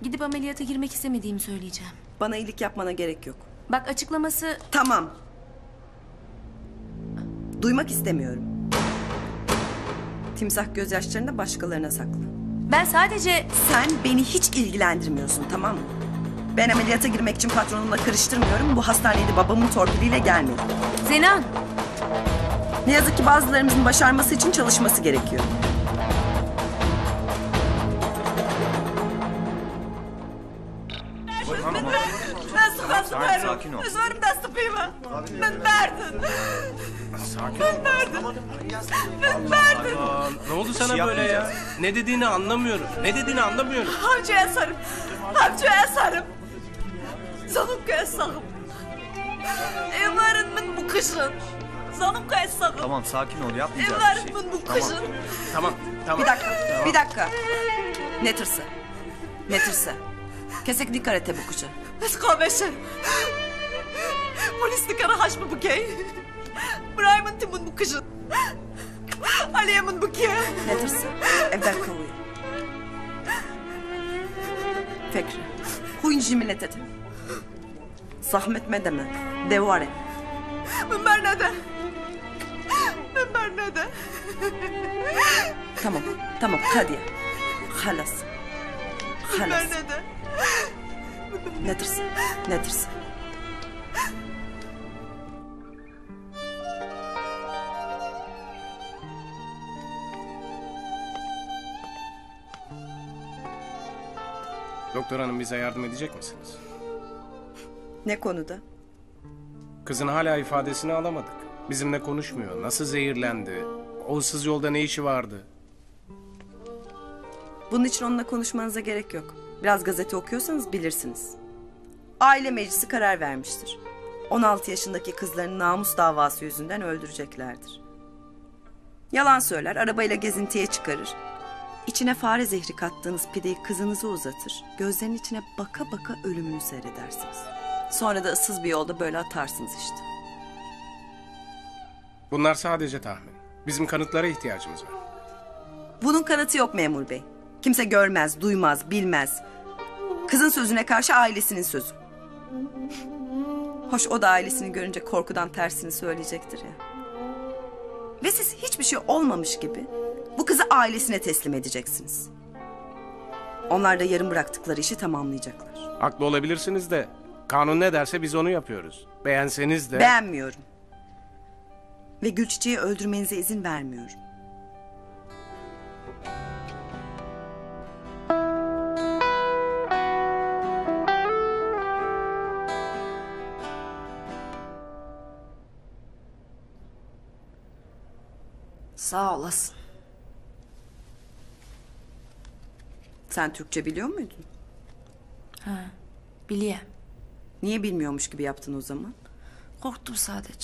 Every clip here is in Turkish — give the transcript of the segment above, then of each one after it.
Gidip ameliyata girmek istemediğimi söyleyeceğim. Bana iyilik yapmana gerek yok. Bak açıklaması... Tamam. Duymak istemiyorum. Timsah gözyaşlarını da başkalarına sakla. Ben sadece... Sen beni hiç ilgilendirmiyorsun, tamam mı? Ben ameliyata girmek için patronumla karıştırmıyorum. Bu hastaneye de babamın torpiliyle gelmedim. Zenan! Ne yazık ki bazılarımızın başarması için çalışması gerekiyor. Sakin ol. Üzümden sıpayım. Ben verdim. Sakin ol. Ben verdim. Ne oldu sana böyle ya? Ne dediğini anlamıyorum. Ne dediğini anlamıyorum. Avcıya sarım. Avcıya sarım. Zanukaya sarım. Evlerimin bu kışın. Zanukaya sarım. Tamam sakin ol, yapmayacağız bir şey. Evlerimin bu kışın. Tamam. Bir dakika, bir dakika. Ne tırsı? Ne tırsı? Kesinlikle karate bu kuşu. Eskabeşe. Polislik arahaş mı bu key? Brahim'in timun bu kışın. Aliye'min bu key. Ne tırsı? Evden kovuyor. Fikri. Huyuncu millet edin. Zahmetme deme. Devare. Münber neden? Münber neden? Tamam, tamam hadi ya. Halas. Münber Halas. neden? Ne tırsı? Ne tırsı? Doktor hanım bize yardım edecek misiniz? Ne konuda? Kızın hala ifadesini alamadık. Bizimle konuşmuyor. Nasıl zehirlendi? O ıssız yolda ne işi vardı? Bunun için onunla konuşmanıza gerek yok. Biraz gazete okuyorsanız bilirsiniz. Aile meclisi karar vermiştir. 16 yaşındaki kızlarını namus davası yüzünden öldüreceklerdir. Yalan söyler, arabayla gezintiye çıkarır. İçine fare zehri kattığınız pideyi kızınıza uzatır. Gözlerinin içine baka baka ölümünü seyredersiniz. Sonra da ıssız bir yolda böyle atarsınız işte. Bunlar sadece tahmin. Bizim kanıtlara ihtiyacımız var. Bunun kanıtı yok memur bey. Kimse görmez, duymaz, bilmez. Kızın sözüne karşı ailesinin sözü. Hoş o da ailesini görünce korkudan tersini söyleyecektir ya. Ve siz hiçbir şey olmamış gibi bu kızı ailesine teslim edeceksiniz. Onlar da yarım bıraktıkları işi tamamlayacaklar. Haklı olabilirsiniz de kanun ne derse biz onu yapıyoruz. Beğenseniz de... Beğenmiyorum. Ve Gülçiçek'i öldürmenize izin vermiyorum. Sağ olasın. Sen Türkçe biliyor muydun? Biliyorum. Niye bilmiyormuş gibi yaptın o zaman? Korktum sadece.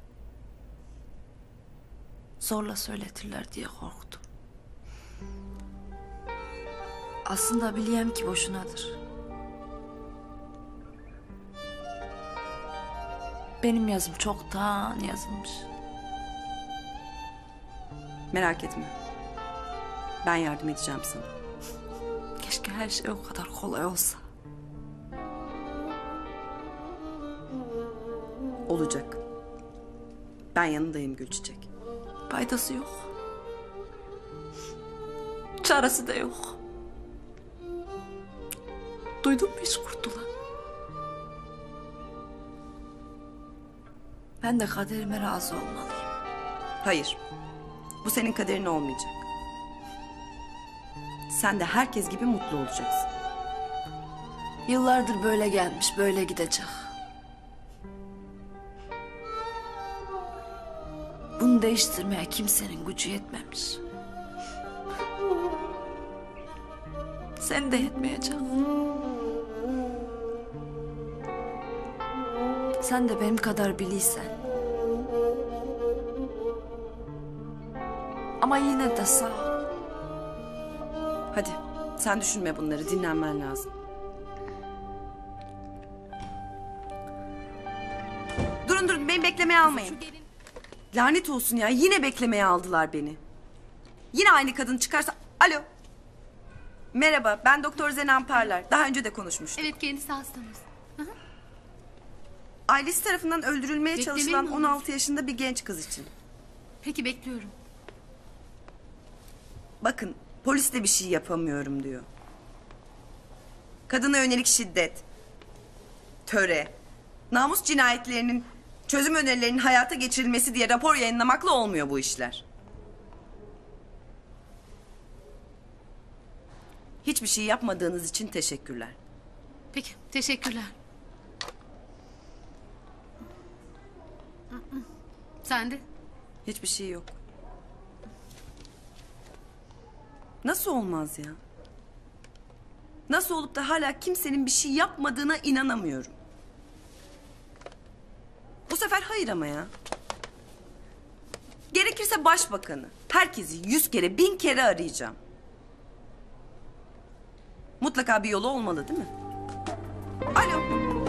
Zorla söyletirler diye korktum. Aslında bileyim ki boşunadır. Benim yazım çoktan yazılmış. Merak etme. Ben yardım edeceğim sana. Keşke her şey o kadar kolay olsa. Olacak. Ben yanındayım Gülçiçek. Faydası yok. Çaresi de yok. Duydun mu hiç kurtulan? Ben de kaderime razı olmalıyım. Hayır. Bu senin kaderin olmayacak. Sen de herkes gibi mutlu olacaksın. Yıllardır böyle gelmiş, böyle gidecek. Bunu değiştirmeye kimsenin gücü yetmemiş. Sen de yetmeyecek. Sen de benim kadar biliysen. Ama yine de sağ ol. Hadi sen düşünme bunları, dinlenmen lazım. Durun beni beklemeye almayın. Lanet olsun ya, yine beklemeye aldılar beni. Yine aynı kadın çıkarsa... Alo. Merhaba, ben Doktor Zenan Parlar. Daha önce de konuşmuştuk. Evet, kendisi hastamız. Ailesi tarafından öldürülmeye Beklemeyin çalışılan mi 16 yaşında bir genç kız için. Peki, bekliyorum. Bakın, polis de bir şey yapamıyorum diyor. Kadına yönelik şiddet, töre, namus cinayetlerinin çözüm önerilerinin hayata geçirilmesi diye rapor yayınlamakla olmuyor bu işler. Hiçbir şey yapmadığınız için teşekkürler. Peki, teşekkürler. Sen de? Hiçbir şey yok. Nasıl olmaz ya? Nasıl olup da hala kimsenin bir şey yapmadığına inanamıyorum. Bu sefer hayır ama ya. Gerekirse başbakanı, herkesi 100 kere, 1000 kere arayacağım. Mutlaka bir yolu olmalı, değil mi? Alo.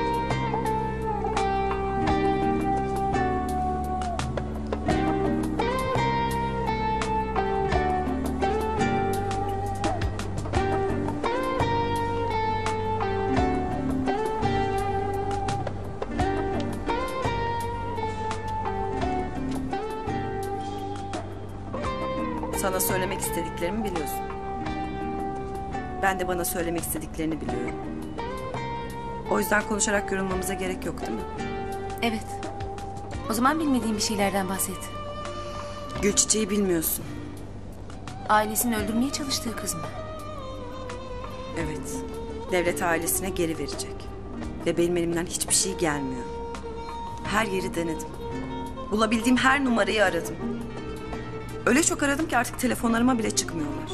Sana söylemek istediklerimi biliyorsun. Ben de bana söylemek istediklerini biliyorum. O yüzden konuşarak yorulmamıza gerek yok, değil mi? Evet. O zaman bilmediğim bir şeylerden bahset. Gülçiçeği bilmiyorsun. Ailesini öldürmeye çalıştığı kız mı? Evet. Devlet ailesine geri verecek. Ve benim elimden hiçbir şey gelmiyor. Her yeri denedim. Bulabildiğim her numarayı aradım. Öyle çok aradım ki artık telefonlarıma bile çıkmıyorlar.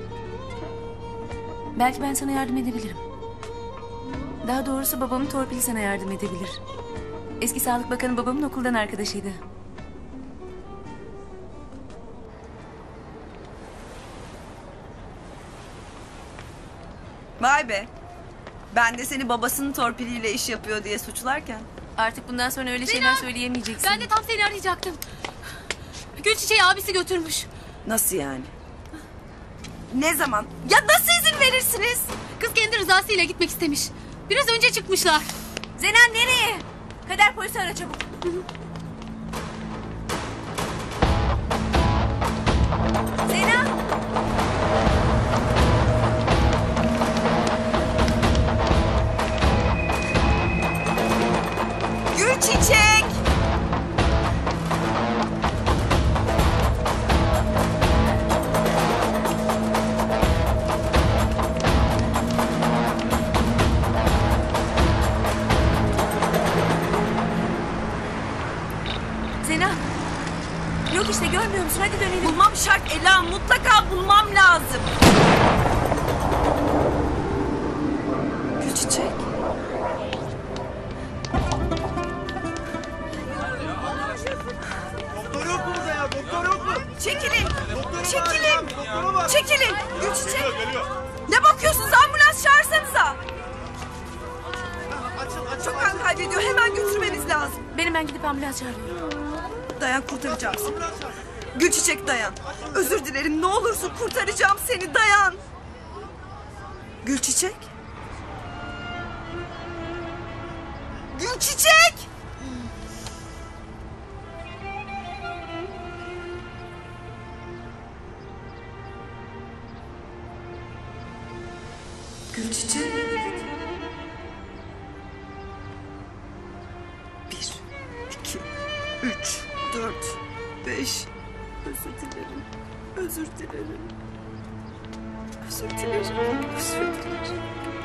Belki ben sana yardım edebilirim. Daha doğrusu babamın torpili sana yardım edebilir. Eski Sağlık Bakanı babamın okuldan arkadaşıydı. Vay be. Ben de seni babasının torpiliyle iş yapıyor diye suçlarken. Artık bundan sonra öyle şeyler söyleyemeyeceksin. Ben de tam seni arayacaktım. Gülçiçeği abisi götürmüş. Nasıl yani? Ne zaman? Ya nasıl izin verirsiniz? Kız kendi rızasıyla gitmek istemiş. Biraz önce çıkmışlar. Zenan nereye? Kader polisi ara çabuk. Zenan! Gülçiçek! Zenan! Yok işte görmüyor musun? Hadi dönelim. Bulmam şart Ela, mutlaka bulmam lazım. Gülçiçek. Doktor yok mu burada ya? Doktor yok mu? Çekilin. Çekilin. Doktora bak. Çekilin. Gülçiçek. Geliyor. Ne bakıyorsunuz? Ambulans çağırsanıza. Açın. Çok kan kaybediyor. Hemen götürmemiz lazım. Ben gidip ambulans çağırıyorum. Dayan, kurtaracağım seni. Gülçiçek dayan. Özür dilerim, ne olursun kurtaracağım seni, dayan. Gülçiçek. Gülçiçek. Gülçiçek. 1, 2, 3, 4, 5. Özür dilerim. Özür dilerim. Özür dilerim. Özür dilerim.